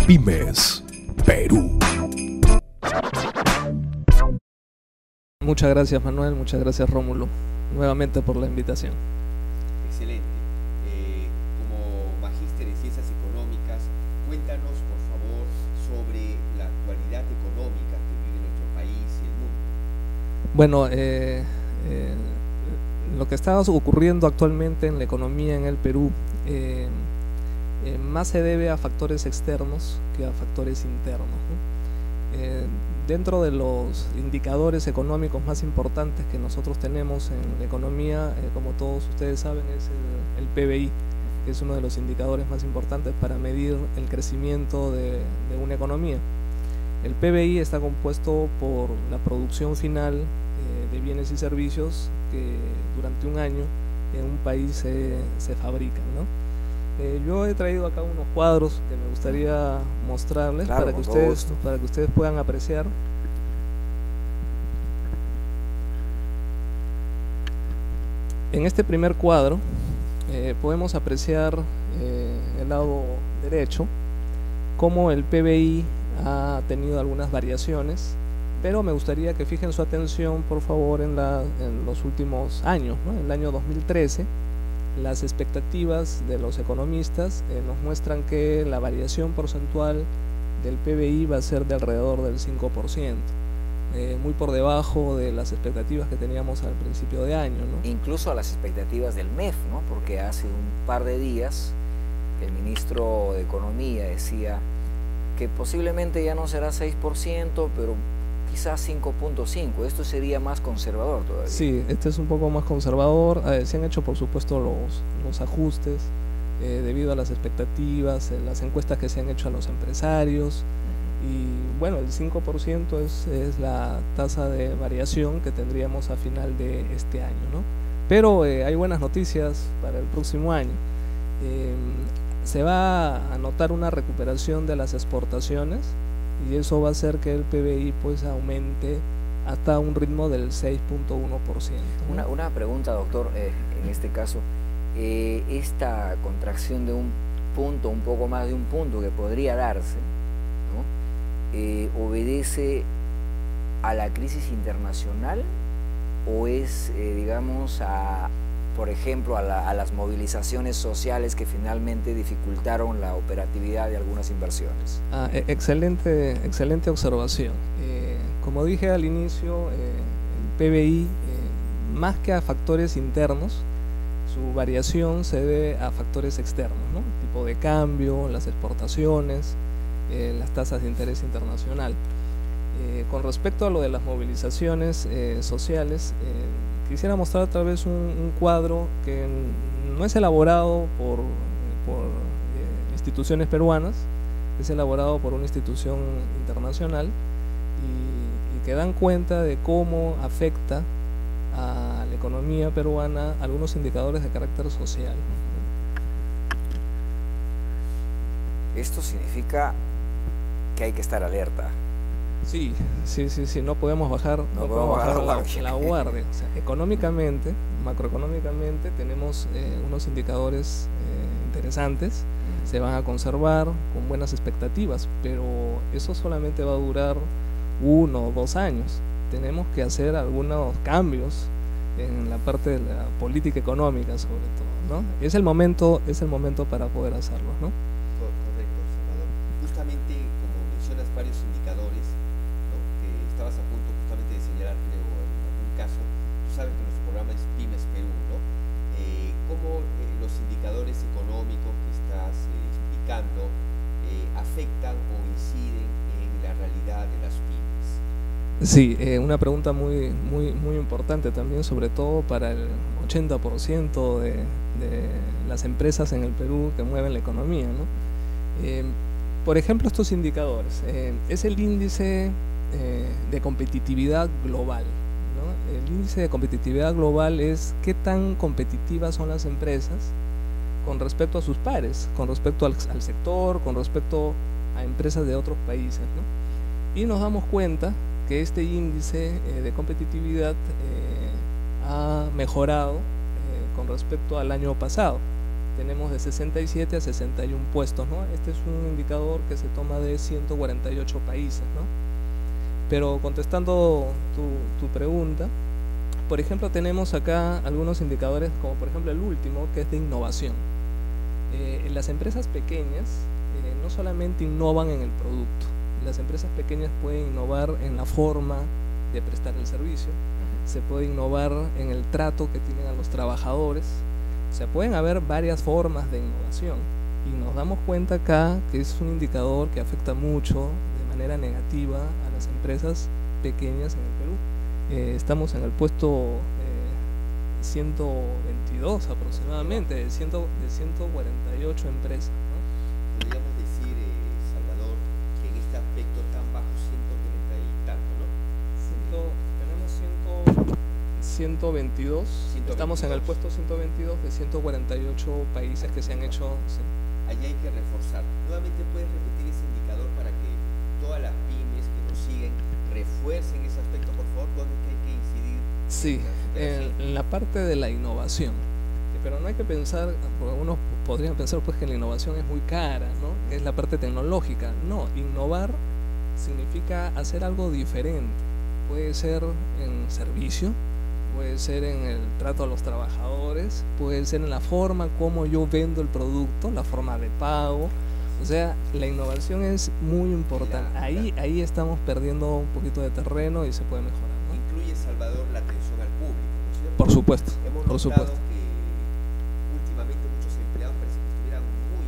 Pymes Perú. Muchas gracias, Manuel, muchas gracias, Rómulo, nuevamente por la invitación. Excelente. Como magíster en Ciencias Económicas, cuéntanos, por favor, sobre la actualidad económica que vive nuestro país y el mundo. Bueno, lo que está ocurriendo actualmente en la economía en el Perú más se debe a factores externos que a factores internos, ¿no? Dentro de los indicadores económicos más importantes que nosotros tenemos en la economía, como todos ustedes saben, es el PBI, que es uno de los indicadores más importantes para medir el crecimiento de una economía. El PBI está compuesto por la producción final de bienes y servicios que durante un año en un país se fabrican, ¿no? Yo he traído acá unos cuadros que me gustaría mostrarles, claro, para que ustedes puedan apreciar. En este primer cuadro podemos apreciar en el lado derecho cómo el PBI ha tenido algunas variaciones, pero me gustaría que fijen su atención, por favor, en los últimos años, ¿no? En el año 2013, las expectativas de los economistas nos muestran que la variación porcentual del PBI va a ser de alrededor del 5%, muy por debajo de las expectativas que teníamos al principio de año, ¿no? Incluso a las expectativas del MEF, ¿no? Porque hace un par de días el ministro de Economía decía que posiblemente ya no será 6%, pero quizás 5.5%. Esto sería más conservador todavía. Sí, este es un poco más conservador. Se han hecho, por supuesto, los ajustes debido a las expectativas, las encuestas que se han hecho a los empresarios. Y bueno, el 5% es la tasa de variación que tendríamos a final de este año, ¿no? Pero hay buenas noticias para el próximo año. Se va a notar una recuperación de las exportaciones y eso va a hacer que el PBI pues aumente hasta un ritmo del 6.1%. Una pregunta, doctor, en este caso, esta contracción de un punto, un poco más de un punto que podría darse, ¿no? ¿Obedece a la crisis internacional o es, digamos, por ejemplo, a las movilizaciones sociales que finalmente dificultaron la operatividad de algunas inversiones? Excelente observación. Como dije al inicio, el PBI, más que a factores internos, su variación se debe a factores externos, ¿no? El tipo de cambio, las exportaciones, las tasas de interés internacional. Con respecto a lo de las movilizaciones sociales, quisiera mostrar otra vez un cuadro que no es elaborado por instituciones peruanas, es elaborado por una institución internacional y que dan cuenta de cómo afecta a la economía peruana algunos indicadores de carácter social. Esto significa que hay que estar alerta. Sí, no podemos bajar, la guardia. O sea, económicamente, macroeconómicamente, tenemos unos indicadores interesantes, se van a conservar con buenas expectativas, pero eso solamente va a durar 1 o 2 años. Tenemos que hacer algunos cambios en la parte de la política económica, sobre todo, ¿no? Es el momento para poder hacerlo, ¿no? Correcto, Salvador. Justamente, como mencionas varios indicadores, ¿no?, que estabas a punto justamente de señalar, creo, en algún caso, tú sabes que nuestro programa es Pymes Perú, ¿no? ¿Cómo los indicadores económicos que estás explicando afectan o inciden en la realidad de las pymes? Sí, una pregunta muy importante también, sobre todo para el 80% de las empresas en el Perú que mueven la economía, ¿no? Por ejemplo, estos indicadores, es el índice de competitividad global, ¿no? El índice de competitividad global es qué tan competitivas son las empresas con respecto a sus pares, con respecto al sector, con respecto a empresas de otros países, ¿no? Y nos damos cuenta que este índice de competitividad ha mejorado con respecto al año pasado. tenemos de 67 a 61 puestos, ¿no? Este es un indicador que se toma de 148 países, ¿no? Pero contestando tu pregunta, por ejemplo, tenemos acá algunos indicadores, como por ejemplo el último, que es de innovación. Las empresas pequeñas no solamente innovan en el producto, las empresas pequeñas pueden innovar en la forma de prestar el servicio, se puede innovar en el trato que tienen a los trabajadores, o sea, pueden haber varias formas de innovación y nos damos cuenta acá que es un indicador que afecta mucho de manera negativa a las empresas pequeñas en el Perú. Estamos en el puesto 122 aproximadamente, de 148 empresas, ¿no? Podríamos decir, Salvador, que en este aspecto tan bajo, 130 y tanto, ¿no? Tenemos 122, estamos en el puesto 122 de 148 países que se han hecho. Sí. Allí hay que reforzar. Nuevamente, ¿puedes repetir ese indicador para que todas las pymes que nos siguen refuercen ese aspecto, por favor? ¿Dónde hay que incidir? Sí, en la parte de la innovación. Pero no hay que pensar, porque algunos podrían pensar pues que la innovación es muy cara, ¿no? Es la parte tecnológica. No, innovar significa hacer algo diferente. Puede ser en servicio, puede ser en el trato a los trabajadores, puede ser en la forma como yo vendo el producto, la forma de pago. O sea, la innovación es muy importante. Ahí estamos perdiendo un poquito de terreno y se puede mejorar, ¿no? Incluye, Salvador, la atención al público, ¿no es cierto? Por supuesto, Hemos por notado supuesto. que últimamente muchos empleados parece que estuvieran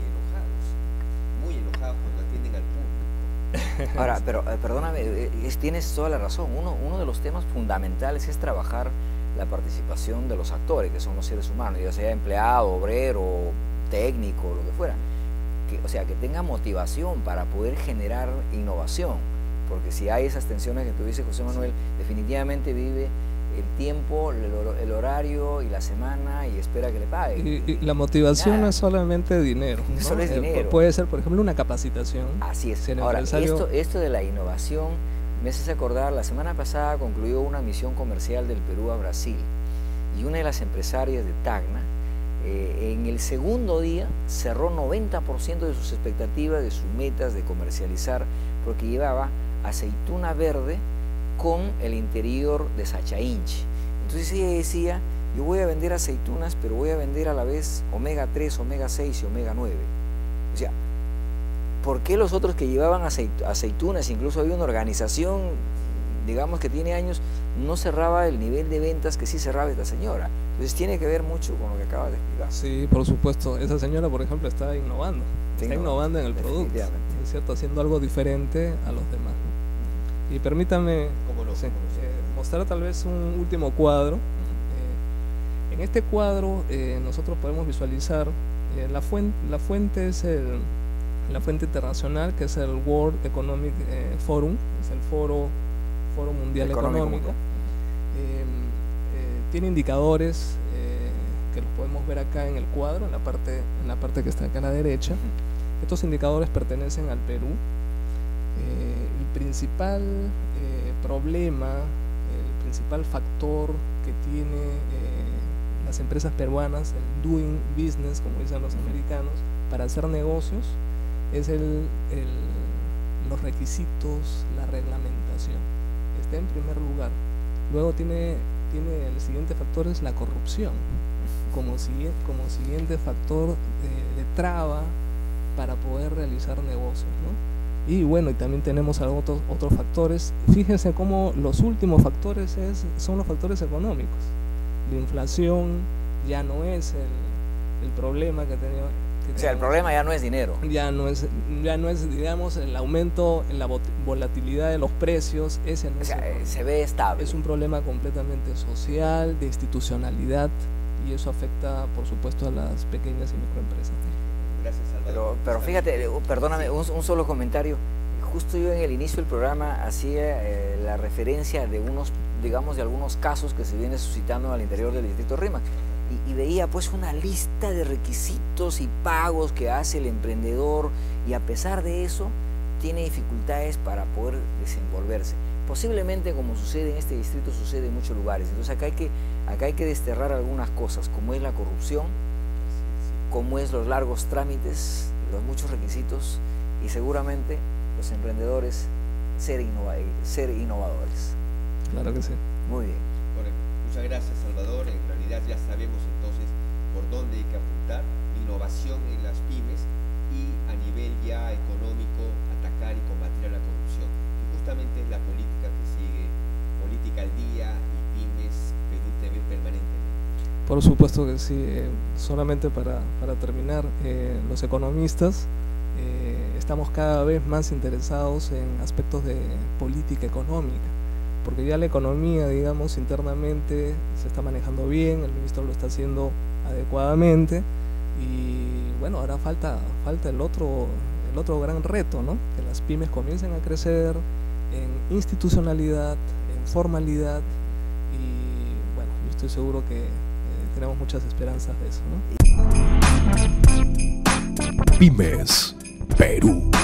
muy enojados cuando atienden al público. Ahora, pero perdóname, tienes toda la razón. Uno de los temas fundamentales es trabajar la participación de los actores, que son los seres humanos, ya sea empleado, obrero, técnico, lo que fuera. O sea, que tenga motivación para poder generar innovación, porque si hay esas tensiones que tú dices, José Manuel, definitivamente vive el tiempo, el horario y la semana y espera que le paguen. Y la motivación no es solamente dinero, ¿no? No solo es dinero. Puede ser, por ejemplo, una capacitación. Así es. Si Ahora, empresario... esto de la innovación me hace acordar, la semana pasada concluyó una misión comercial del Perú a Brasil y una de las empresarias de Tacna, en el segundo día cerró 90% de sus expectativas, de sus metas de comercializar, porque llevaba aceituna verde con el interior de Sachainchi. Entonces ella decía, yo voy a vender aceitunas, pero voy a vender a la vez omega 3, omega 6 y omega 9. O sea, ¿por qué los otros que llevaban aceitunas, incluso había una organización, digamos que tiene años, no cerraba el nivel de ventas que sí cerraba esta señora? Entonces tiene que ver mucho con lo que acabas de explicar. Sí, por supuesto. Esa señora, por ejemplo, está innovando. Está innovando en el producto, ¿es cierto? Haciendo algo diferente a los demás, ¿no? Y permítame mostrar tal vez un último cuadro. En este cuadro nosotros podemos visualizar la fuente es la fuente internacional, que es el World Economic Forum, es el Foro Mundial Económico. Tiene indicadores que los podemos ver acá en el cuadro, en la parte que está acá a la derecha. Estos indicadores pertenecen al Perú. El principal problema, el principal factor que tiene las empresas peruanas, el doing business, como dicen los americanos, para hacer negocios, es los requisitos, la reglamentación. Está en primer lugar. Luego tiene el siguiente factor, es la corrupción, como siguiente factor de traba para poder realizar negocios, ¿no? Y bueno, y también tenemos otros factores. Fíjense cómo los últimos factores son los factores económicos. La inflación ya no es el problema que tenía. O sea, el problema ya no es dinero. Ya no es, digamos, el aumento en la volatilidad de los precios. Ese no se ve estable. Es un problema completamente social, de institucionalidad, y eso afecta, por supuesto, a las pequeñas y microempresas. Gracias, Salvador. Pero fíjate, perdóname, un solo comentario. Justo yo en el inicio del programa hacía la referencia de algunos casos que se vienen suscitando al interior del distrito RIMAC. Y veía pues una lista de requisitos y pagos que hace el emprendedor, y a pesar de eso tiene dificultades para poder desenvolverse. Posiblemente, como sucede en este distrito, sucede en muchos lugares. Entonces acá hay que desterrar algunas cosas, como es la corrupción, cómo es los largos trámites, los muchos requisitos y seguramente los emprendedores ser innovadores. Claro que sí. Muy bien. Correcto. Muchas gracias, Salvador. En realidad ya sabemos entonces por dónde hay que apuntar, innovación en las pymes y a nivel ya económico atacar y combatir a la corrupción, que justamente es la política que sigue Política al Día y Pymes Perú TV permanentemente. Por supuesto que sí. Solamente para terminar, los economistas estamos cada vez más interesados en aspectos de política económica, porque ya la economía, digamos, internamente se está manejando bien, el ministro lo está haciendo adecuadamente y bueno, ahora falta el otro gran reto, ¿no? Que las pymes comiencen a crecer en institucionalidad, en formalidad y bueno, yo estoy seguro que tenemos muchas esperanzas de eso, ¿no? Pymes Perú.